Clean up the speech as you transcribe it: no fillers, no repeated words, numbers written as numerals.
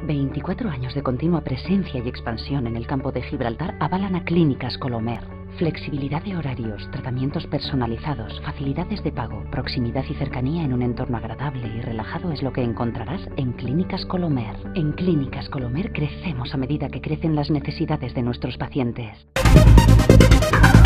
24 años de continua presencia y expansión en el campo de Gibraltar avalan a Clínicas Colomer. Flexibilidad de horarios, tratamientos personalizados, facilidades de pago, proximidad y cercanía en un entorno agradable y relajado es lo que encontrarás en Clínicas Colomer. En Clínicas Colomer crecemos a medida que crecen las necesidades de nuestros pacientes.